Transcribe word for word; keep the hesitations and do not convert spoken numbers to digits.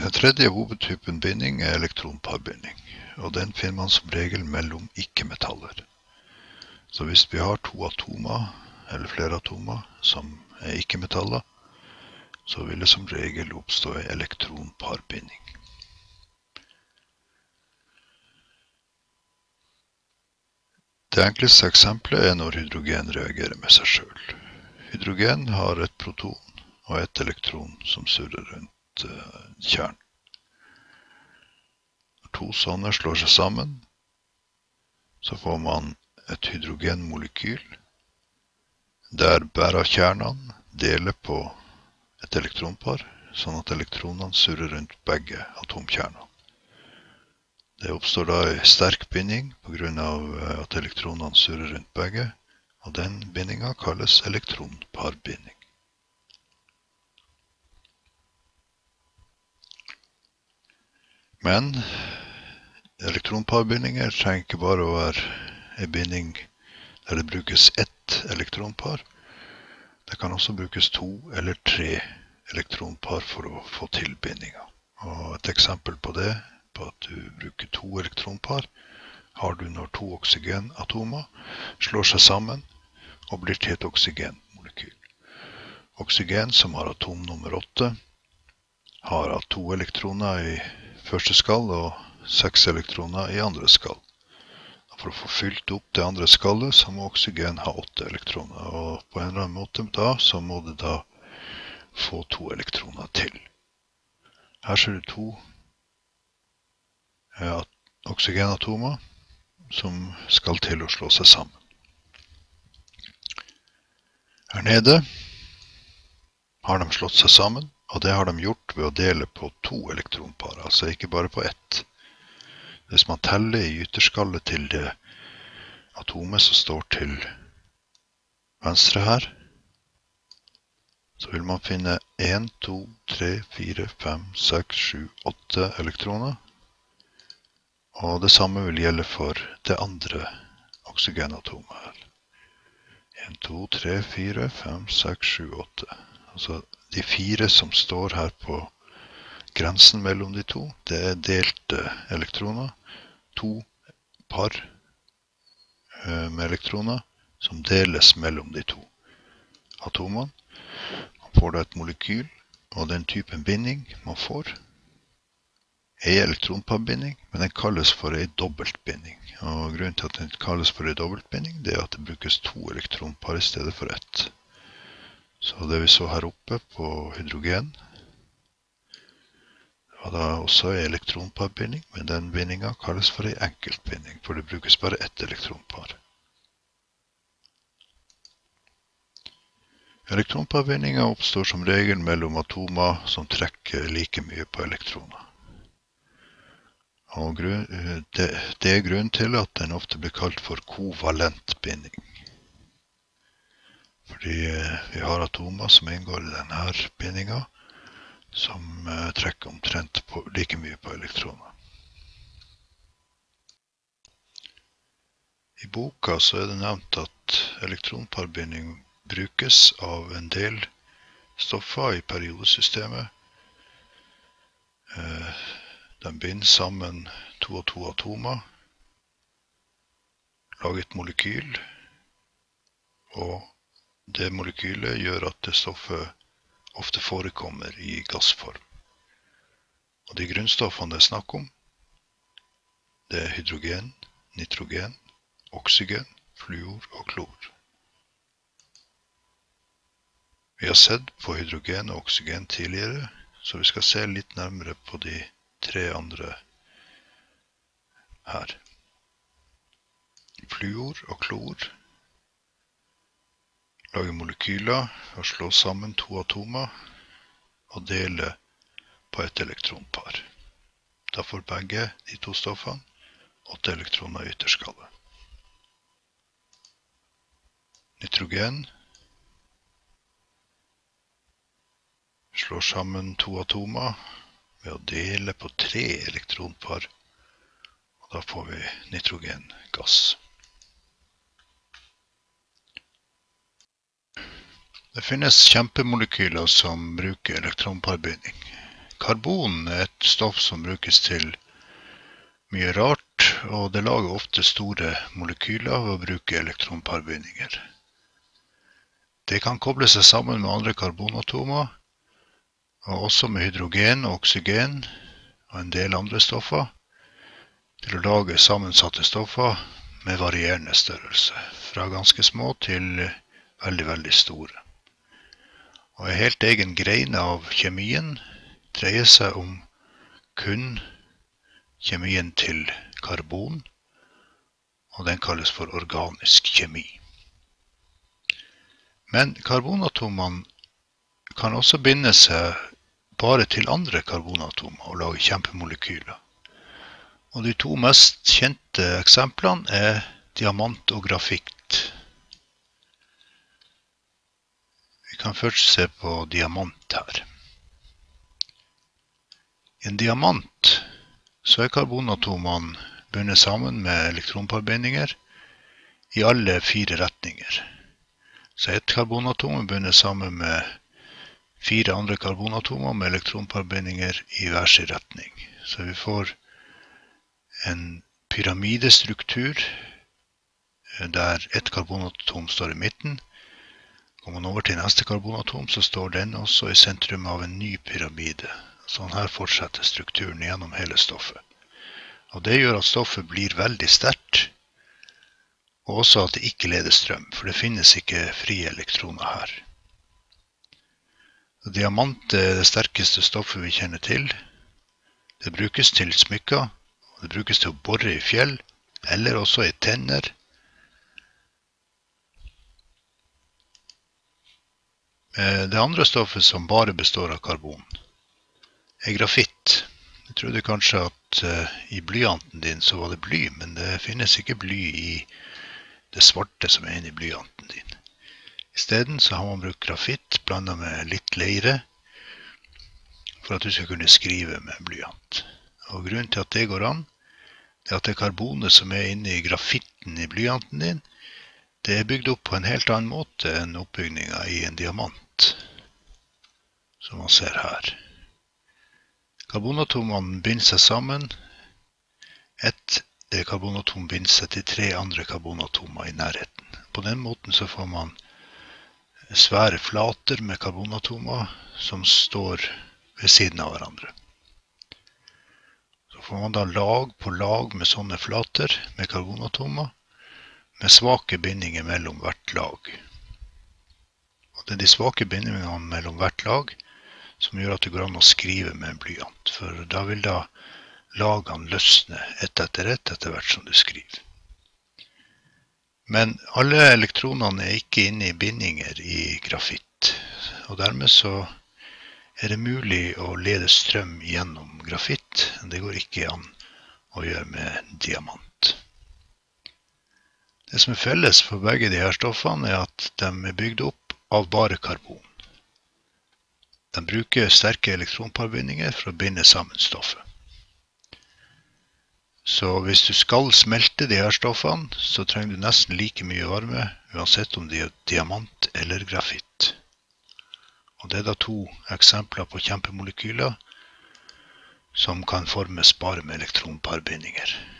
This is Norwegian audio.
Den tredje hovedtypen binding er elektronparbinding, og den finner man som regel mellom ikke-metaller. Så hvis vi har to atomer, eller flere atomer, som er ikke-metaller, så vil det som regel oppstå en elektronparbinding. Det enkleste eksempelet er når hydrogen reagerer med seg selv. Hydrogen har et proton og et elektron som surrer rundt uh, kjernen. Når to sånne slår seg sammen, så får man et hydrogenmolekyl, der hver av kjernene deler på et elektronpar, sånn at elektronene surrer rundt begge atomkjernene. Det oppstår da en sterk binding på grunn av at elektronene surrer rundt begge, og den bindingen kalles elektronparbinding. Men elektronparbindinger trenger ikke bare å være en binding der det brukes ett elektronpar. Det kan også brukes to eller tre elektronpar for å få til bindinger. Og et eksempel på det, på at du bruker to elektronpar, har du når to oksygenatomer slår seg sammen og blir til et oksygenmolekyl. Oksygen, som har atom nummer åtte, har to elektroner i første skall og seks elektroner i andre skall. For å få fylt opp det andre skallet, så må oksygen ha åtte elektroner, og på en eller annen måte da, så må det da få to elektroner til. Her ser du to ja, oksygenatomer som skal til å slå seg sammen. Her nede har de slått seg sammen, og det har de gjort ved å dele på to elektronpar, altså ikke bare på ett. Hvis man teller i ytterskallet til det atomet som står til venstre her, så vil man finne en, to, tre, fire, fem, seks, sju, åtte elektroner. Og det samme vil gjelde for det andre oksygenatomet her. en, to, tre, fire, fem, seks, sju, åtte. Altså de fire som står her på grensen mellom de to, det er delte elektroner. To par med elektroner som deles mellom de to atomene. Man får da et molekyl, og den typen binding man får er elektronparbinding, men den kalles for en dobbeltbinding. Og grunnen til at den kalles for en dobbeltbinding, det er at det brukes to elektronpar i stedet for ett. Så det vi så her oppe på hydrogen, var da også en elektronparbinding, men den bindingen kalles for en enkeltbinding, for det brukes bare ett elektronpar. Elektronparbindinger oppstår som regel mellom atomer som trekker like mye på elektroner. Og det, det er grunnen til at den ofte blir kalt for kovalent binding. Fordi vi har atomer som inngår i denne bindingen, som trekker omtrent på, like mye på elektroner. I boka så er det nevnt at elektronparbinding brukes av en del stoffer i periodesystemet. De binder sammen to og to atomer, lager et molekyl, og det molekylet gjør at det stoffet ofte forekommer i gassform. Og de grunnstoffene det er snakk om, det er hydrogen, nitrogen, oksygen, fluor og klor. Vi har sett på hydrogen og oksygen tidligere, så vi skal se litt nærmere på de tre andre her. Fluor og klor lager molekyler og slår sammen to atomer og deler på et elektronpar. Da får begge de to stoffene åtte elektroner i ytterskallet. Nitrogen slår sammen to atomer ved å dele på tre elektronpar, og da får vi nitrogengass. Det finnes kjempemolekyler som bruker elektronparbinding. karbon er et stoff som brukes til mye rart, og det lager ofte store molekyler ved å bruke elektronparbindinger. Det kan koble seg sammen med andre karbonatomer, og også med hydrogen og oksygen og en del andre stoffer, til å lage sammensatte stoffer med varierende størrelse, fra ganske små til veldig, veldig store. Og en helt egen grein av kjemien dreier seg om kun kjemien til karbon, og den kalles for organisk kjemi. Men karbonatomene kan også binde seg bare til andre karbonatomer og lage kjempemolekyler. Og de to mest kjente eksemplene er diamant og grafitt. Vi kan først se på diamant her. I en diamant så er karbonatomene bundet sammen med elektronparbindinger i alle fire retninger. Så et karbonatom er bundet sammen med fire andre karbonatomer med elektronparbindinger i hver sin retning. Så vi får en pyramidestruktur der et karbonatom står i midten. Går man over til neste karbonatom, så står den også i sentrum av en ny pyramide. Sånn her fortsetter strukturen gjennom hele stoffet. Og det gjør at stoffet blir veldig sterkt, og også at det ikke leder strøm, for det finnes ikke frie elektroner her. Diamant er det sterkeste stoffet vi kjenner til. Det brukes til smykker, og det brukes til å bore i fjell, eller også i tenner. Det andre stoffet som bare består av karbon er grafitt. Jeg trodde kanskje at uh, i blyanten din så var det bly, men det finnes ikke bly i det svarte som er inne i blyanten din. I stedet så har man brukt grafitt blandet med litt leire for at du skal kunne skrive med blyant. Og grunnen til at det går an, det er at det karbonet som er inne i grafitten i blyanten din, det er bygd opp på en helt annen måte enn oppbygningen i en diamant, som man ser her. Karbonatomene binder seg sammen. Et karbonatom binder seg til tre andre karbonatomer i nærheten. På den måten så får man svære flater med karbonatomer som står ved siden av hverandre. Så får man da lag på lag med sånne flater med karbonatomer, med svake bindinger mellom hvert lag. Og det er de svake bindingene mellom hvert lag som gjør at det går an å skrive med en blyant, for da vil da lagene løsne ett etter ett etter hvert som du skriver. Men alle elektronene er ikke inne i bindinger i grafitt, og dermed så er det mulig å lede strøm gjennom grafitt. Det går ikke an å gjøre med diamant. Det som er felles for begge de her stoffene er at de er bygd opp av bare karbon. De bruker sterke elektronparbindinger for å binde sammen stoffet. Så hvis du skal smelte de her stoffene, så trenger du nesten like mye varme, uansett om de er diamant eller grafitt. Og det er da to eksempler på kjempemolekyler som kan formes bare med elektronparbindinger.